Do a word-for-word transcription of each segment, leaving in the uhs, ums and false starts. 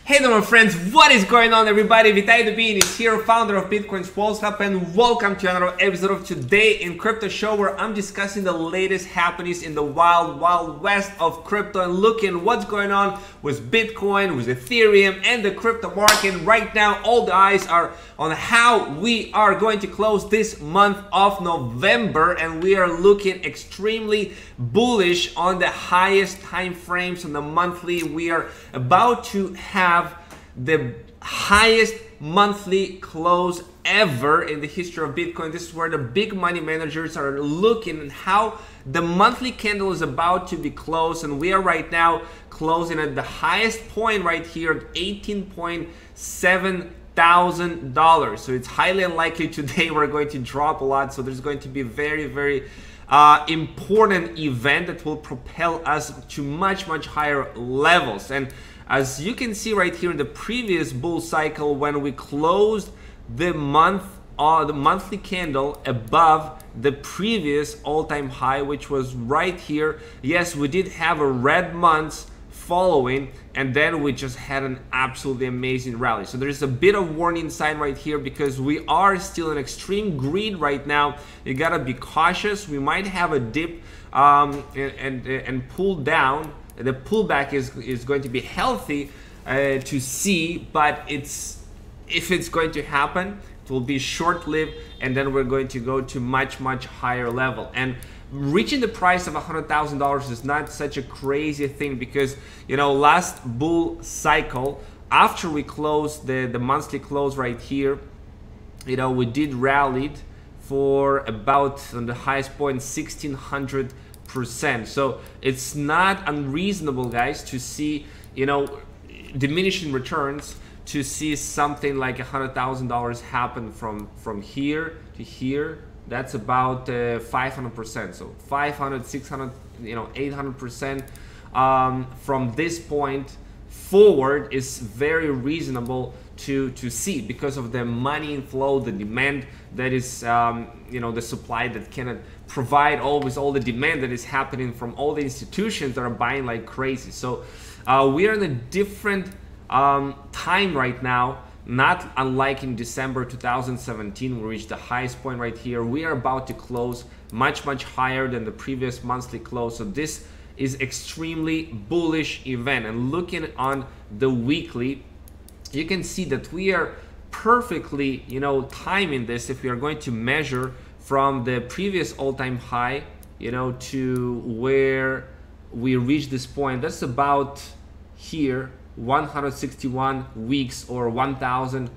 Hey there my friends, what is going on everybody? Vitaly Dubin is here, founder of Bitcoin's Walls Hub, and welcome to another episode of Today in Crypto Show, where I'm discussing the latest happenings in the wild, wild west of crypto and looking what's going on with Bitcoin, with Ethereum, and the crypto market. Right now, all the eyes are on how we are going to close this month of November, and we are looking extremely bullish on the highest time frames on the monthly. We are about to have the highest monthly close ever in the history of Bitcoin. This is where the big money managers are looking at how the monthly candle is about to be closed, and we are right now closing at the highest point right here at eighteen point seven thousand dollars. So it's highly unlikely today we're going to drop a lot. So there's going to be very, very uh, important event that will propel us to much, much higher levels. And as you can see right here in the previous bull cycle, when we closed the month, uh, the monthly candle above the previous all-time high, which was right here. Yes, we did have a red month following, and then we just had an absolutely amazing rally. So there's a bit of warning sign right here because we are still in extreme greed right now. You gotta be cautious. We might have a dip um, and, and, and pull down. The pullback is, is going to be healthy uh, to see, but it's if it's going to happen, it will be short-lived, and then we're going to go to much, much higher level. And reaching the price of one hundred thousand dollars is not such a crazy thing because, you know, last bull cycle, after we closed the, the monthly close right here, you know, we did rallied for about, on the highest point, sixteen hundred percent. So it's not unreasonable, guys, to see, you know, diminishing returns, to see something like a hundred thousand dollars happen from from here to here. That's about uh, five hundred percent. So five hundred, six hundred, you know, eight hundred percent um, from this point forward is very reasonable to to see because of the money inflow, the demand that is, um, you know, the supply that cannot provide always all the demand that is happening from all the institutions that are buying like crazy. So uh, we are in a different um, time right now, not unlike in December two thousand seventeen, we reached the highest point right here. We are about to close much, much higher than the previous monthly close. So this is extremely bullish event. And looking on the weekly, you can see that we are perfectly, you know, timing this. If we are going to measure from the previous all-time high, you know, to where we reached this point, that's about here, one hundred sixty-one weeks or one thousand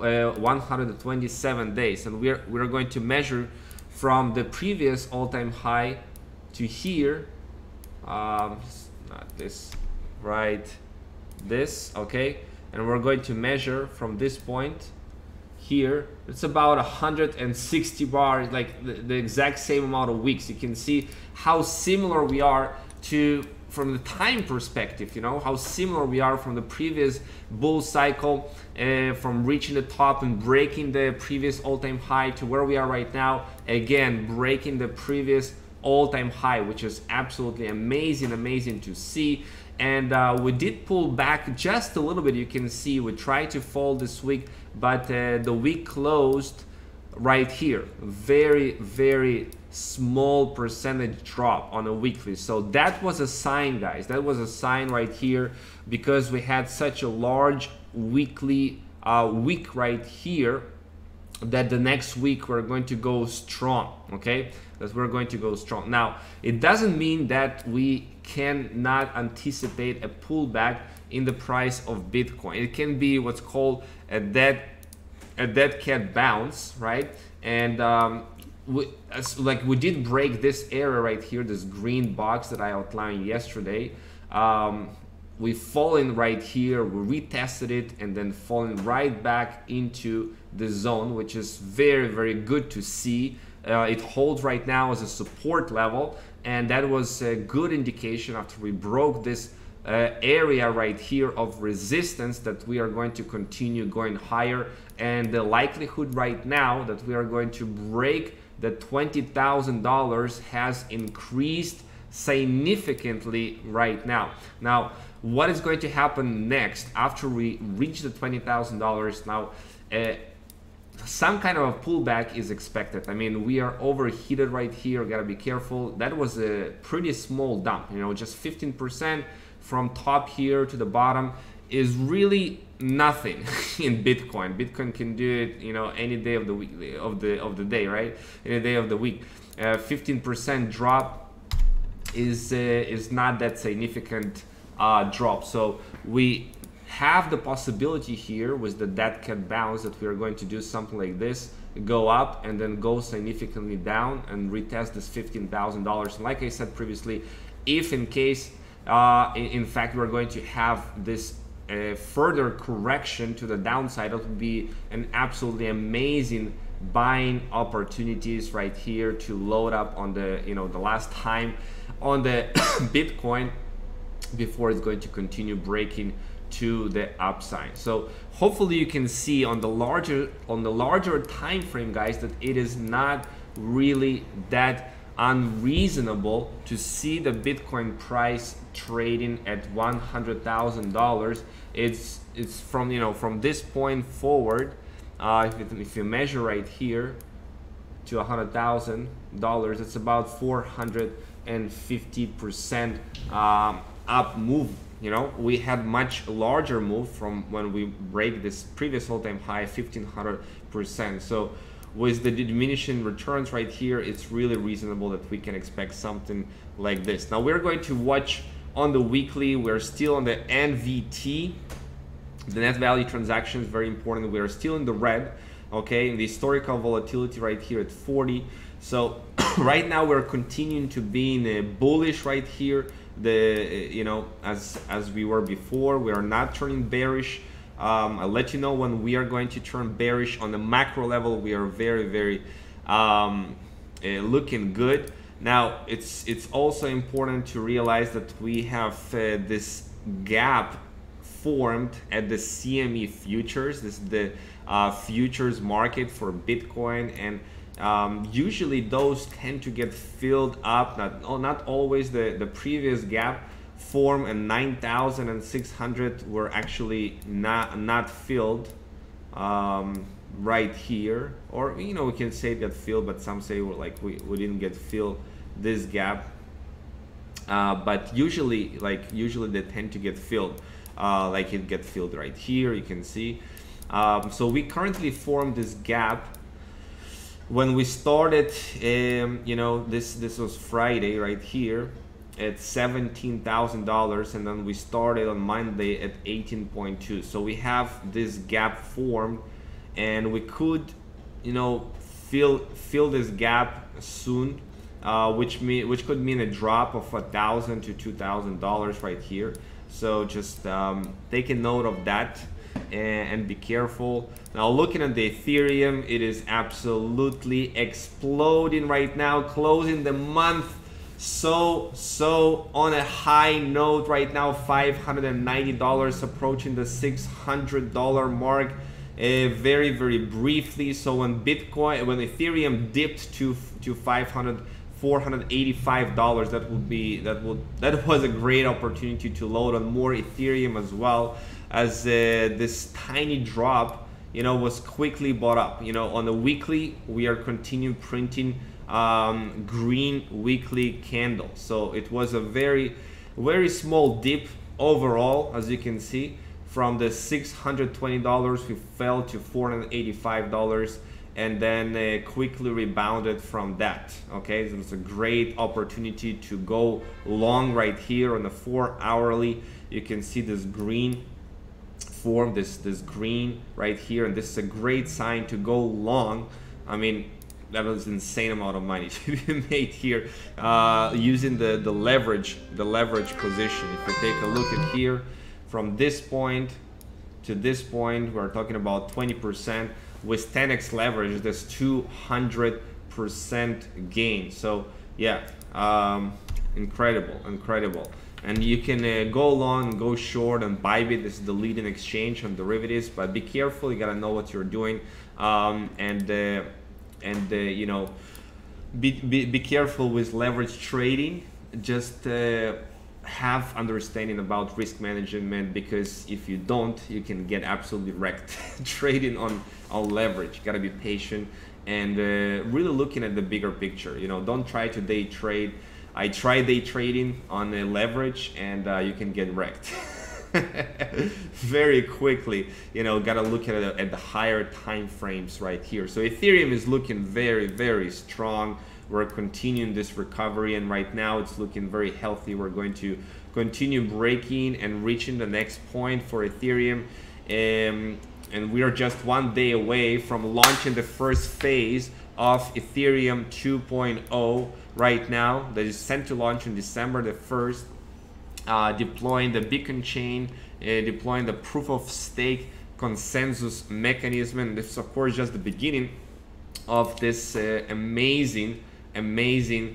one hundred twenty-seven days. And we're we're going to measure from the previous all-time high to here, um, not this, right, this, okay, and we're going to measure from this point here. It's about one hundred sixty bars, like the, the exact same amount of weeks. You can see how similar we are to, from the time perspective, you know, how similar we are from the previous bull cycle, uh, from reaching the top and breaking the previous all-time high to where we are right now, again breaking the previous all-time high, which is absolutely amazing, amazing to see. And uh, we did pull back just a little bit. You can see we tried to fall this week, but uh, the week closed right here. Very, very small percentage drop on a weekly. So that was a sign, guys. That was a sign right here because we had such a large weekly uh, week right here that the next week we're going to go strong, okay? That we're going to go strong. Now, it doesn't mean that we cannot anticipate a pullback in the price of Bitcoin. It can be what's called a dead, a dead cat bounce, right? And um, we, as, like we did break this area right here, this green box that I outlined yesterday. Um, we've fallen right here, we retested it, and then fallen right back into the zone, which is very, very good to see. Uh, it holds right now as a support level, and that was a good indication after we broke this uh, area right here of resistance that we are going to continue going higher. And the likelihood right now that we are going to break the twenty thousand dollars has increased significantly right now. Now, what is going to happen next after we reach the twenty thousand dollars? Now, uh, some kind of a pullback is expected. I mean, we are overheated right here. Gotta be careful. That was a pretty small dump, you know, just fifteen percent from top here to the bottom is really nothing in Bitcoin. Bitcoin can do it, you know, any day of the week, of the of the day, right? Any day of the week. Uh, fifteen percent drop is uh, is not that significant uh, drop. So we have the possibility here with the dead cat bounce that we are going to do something like this, go up and then go significantly down and retest this fifteen thousand dollars. And like I said previously, if in case, uh, in, in fact, we're going to have this uh, further correction to the downside, it would be an absolutely amazing buying opportunities right here to load up on the, you know, the last time on the Bitcoin before it's going to continue breaking to the upside. So hopefully you can see on the larger on the larger time frame, guys, that it is not really that unreasonable to see the Bitcoin price trading at one hundred thousand dollars. It's it's from, you know, from this point forward, uh, if, it, if you measure right here to one hundred thousand dollars, it's about four hundred fifty percent um, up move. You know, we had much larger move from when we break this previous all-time high, fifteen hundred percent. So with the diminishing returns right here, it's really reasonable that we can expect something like this. Now we're going to watch on the weekly. We're still on the N V T, the net value transactions, very important. We are still in the red, okay? The historical volatility right here at forty. So right now we're continuing to be in a bullish right here. The, you know, as as we were before, we are not turning bearish. um, I'll let you know when we are going to turn bearish. On the macro level, we are very very um, uh, looking good. Now it's it's also important to realize that we have uh, this gap formed at the C M E futures. This is the uh, futures market for Bitcoin, and Um, usually those tend to get filled up. Not, oh, not always. The, the previous gap form and nine thousand six hundred were actually not, not filled um, right here. Or, you know, we can say that filled, but some say we're like we, we didn't get filled this gap. Uh, but usually, like usually they tend to get filled. Uh, like it get filled right here, you can see. Um, so we currently formed this gap. When we started, um, you know, this this was Friday right here at seventeen thousand dollars, and then we started on Monday at eighteen point two. So we have this gap formed, and we could, you know, fill fill this gap soon, uh, which mean which could mean a drop of a thousand to two thousand dollars right here. So just um, take a note of that. And be careful. Now looking at the Ethereum, it is absolutely exploding right now, closing the month so so on a high note right now. Five hundred ninety dollars, approaching the six hundred dollar mark uh, very very briefly. So when Bitcoin, when Ethereum dipped to to five hundred, four hundred eighty-five dollars, that would be that would that was a great opportunity to load on more Ethereum as well, as uh, this tiny drop, you know, was quickly bought up. You know, on the weekly, we are continuing printing um, green weekly candles. So it was a very, very small dip overall, as you can see. From the six hundred twenty dollars, we fell to four hundred eighty-five dollars, and then uh, quickly rebounded from that. Okay, so it's a great opportunity to go long right here on the four hourly. You can see this green form, this this green right here, and this is a great sign to go long. I mean, that was an insane amount of money to be made here uh, using the the leverage the leverage position. If we take a look at here, from this point to this point, we're talking about twenty percent. With ten X leverage, there's two hundred percent gain. So yeah, um, incredible, incredible. And you can uh, go long, go short, and Bybit. This is the leading exchange on derivatives, but be careful. You gotta know what you're doing, um, and uh, and uh, you know, be, be be careful with leverage trading. Just uh, have understanding about risk management, because if you don't, you can get absolutely wrecked trading on on leverage. You gotta be patient and uh, really looking at the bigger picture. You know, don't try to day trade. I tried day trading on a leverage, and uh, you can get wrecked very quickly. You know, gotta look at it at the higher time frames right here. So Ethereum is looking very, very strong. We're continuing this recovery, and right now it's looking very healthy. We're going to continue breaking and reaching the next point for Ethereum. Um, and we are just one day away from launching the first phase of Ethereum two point oh right now. That is set to launch on December the first, uh, deploying the beacon chain, uh, deploying the proof of stake consensus mechanism. And this is of course just the beginning of this uh, amazing amazing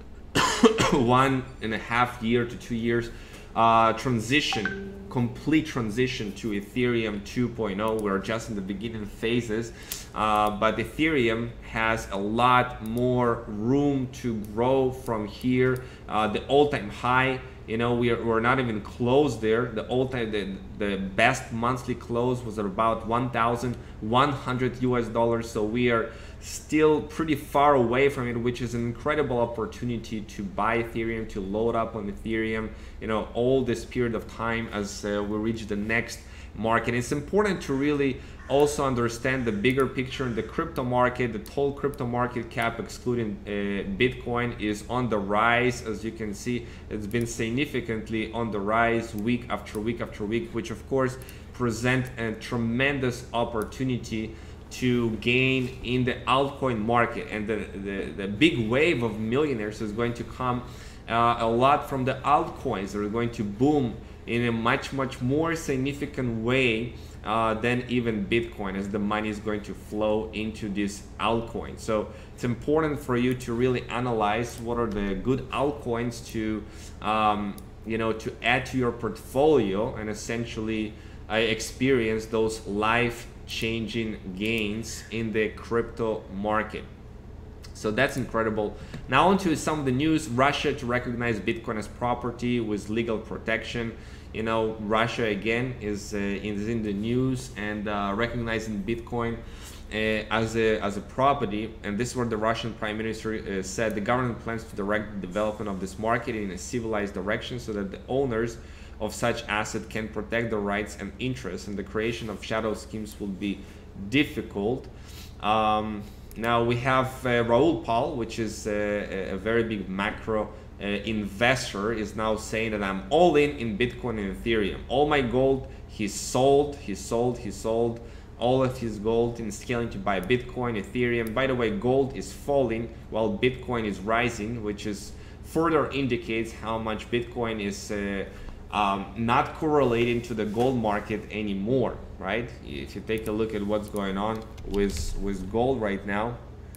one and a half year to two years uh, transition, complete transition to Ethereum two point oh. We're just in the beginning phases, uh, but Ethereum has a lot more room to grow from here. Uh, the all-time high, you know, we are, we're not even close there. The all-time, the, the best monthly close was at about one thousand one hundred U S dollars. So we are still pretty far away from it, which is an incredible opportunity to buy Ethereum, to load up on Ethereum, you know, all this period of time as uh, we reach the next market. It's important to really also understand the bigger picture in the crypto market. The total crypto market cap, excluding uh, Bitcoin, is on the rise. As you can see, it's been significantly on the rise week after week after week, which of course present a tremendous opportunity to gain in the altcoin market. And the, the, the big wave of millionaires is going to come uh, a lot from the altcoins. They're going to boom in a much, much more significant way uh, than even Bitcoin, as the money is going to flow into this altcoin. So it's important for you to really analyze what are the good altcoins to, um, you know, to add to your portfolio and essentially uh, experience those life changing gains in the crypto market. So that's incredible. Now onto some of the news. Russia to recognize Bitcoin as property with legal protection. You know, Russia again is, uh, is in the news and uh, recognizing Bitcoin uh, as, a, as a property. And this is what the Russian Prime Minister uh, said. The government plans to direct the development of this market in a civilized direction so that the owners of such asset can protect their rights and interests, and the creation of shadow schemes will be difficult. Um, now we have uh, Raoul Pal, which is a, a very big macro uh, investor, is now saying that I'm all in in Bitcoin and Ethereum. All my gold, he sold, he sold, he sold all of his gold in scaling to buy Bitcoin, Ethereum. By the way, gold is falling while Bitcoin is rising, which is further indicates how much Bitcoin is uh, Um, not correlating to the gold market anymore, right? If you take a look at what's going on with with gold right now,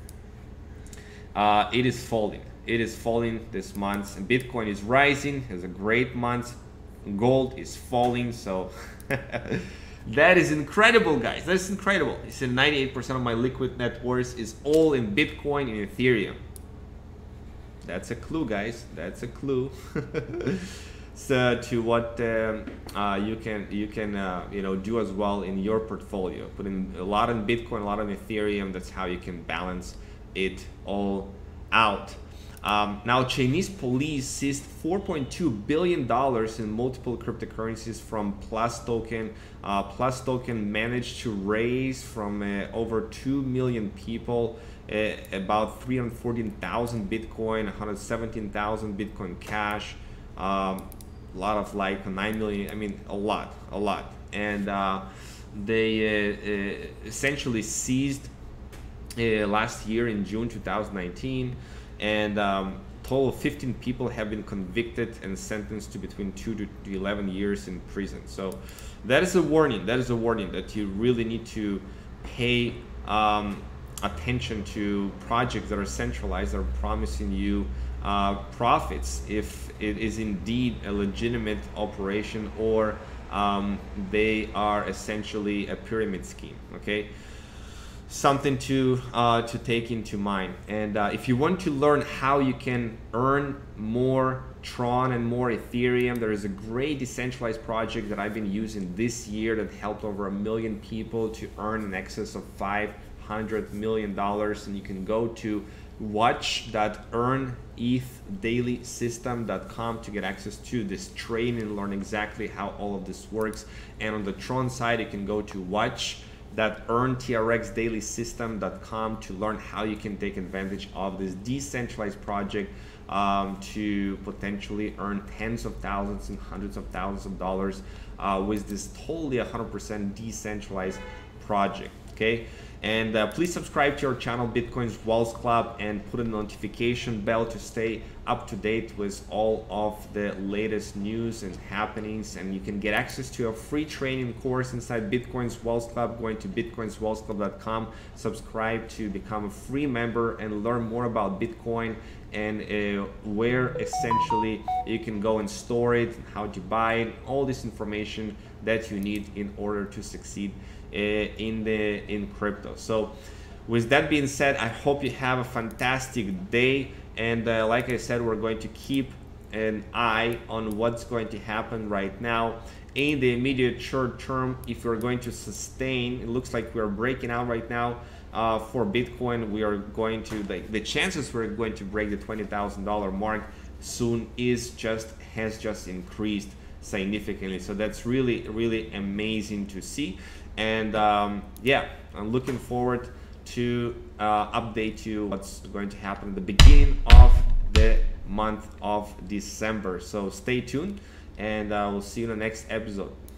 uh, it is falling. It is falling this month. And Bitcoin is rising, has a great month. Gold is falling, so that is incredible, guys. That's incredible. It's ninety-eight percent of my liquid net worth is all in Bitcoin and Ethereum. That's a clue, guys. That's a clue. So to what um, uh, you can you can uh, you know do as well in your portfolio. Put in a lot in Bitcoin, a lot in Ethereum. That's how you can balance it all out. Um, now, Chinese police seized four point two billion dollars in multiple cryptocurrencies from Plus Token. Uh, Plus Token managed to raise from uh, over two million people uh, about three hundred fourteen thousand Bitcoin, one hundred seventeen thousand Bitcoin Cash. Um, a lot of like nine million, I mean a lot, a lot. And uh, they uh, uh, essentially seized uh, last year in June two thousand nineteen, and um, total of fifteen people have been convicted and sentenced to between two to eleven years in prison. So that is a warning, that is a warning that you really need to pay um, attention to projects that are centralized, that are promising you uh, profits if it is indeed a legitimate operation, or um, they are essentially a pyramid scheme. Okay, something to uh, to take into mind. And uh, if you want to learn how you can earn more Tron and more Ethereum, there is a great decentralized project that I've been using this year that helped over a million people to earn in excess of five hundred million dollars. And you can go to watch dot earn E T H daily system dot com to get access to this training and learn exactly how all of this works. And on the Tron side, you can go to watch dot earn T R X daily system dot com to learn how you can take advantage of this decentralized project um, to potentially earn tens of thousands and hundreds of thousands of dollars uh, with this totally one hundred percent decentralized project. Okay, and uh, please subscribe to our channel Bitcoin's Walls Club and put a notification bell to stay up to date with all of the latest news and happenings. And you can get access to a free training course inside Bitcoin's Walls Club, going to bitcoins walls club dot com. Subscribe to become a free member and learn more about Bitcoin and uh, where essentially you can go and store it, how to buy it, all this information that you need in order to succeed uh, in the in crypto. So with that being said, I hope you have a fantastic day. And uh, like I said, we're going to keep an eye on what's going to happen right now in the immediate short term. If we're going to sustain, it looks like we're breaking out right now uh, for Bitcoin. We are going to, the, the chances we're going to break the twenty thousand dollar mark soon is just, has just increased significantly. So that's really, really amazing to see. And um, yeah, I'm looking forward to uh, update you what's going to happen at the beginning of the month of December. So stay tuned, and uh, we'll see you in the next episode.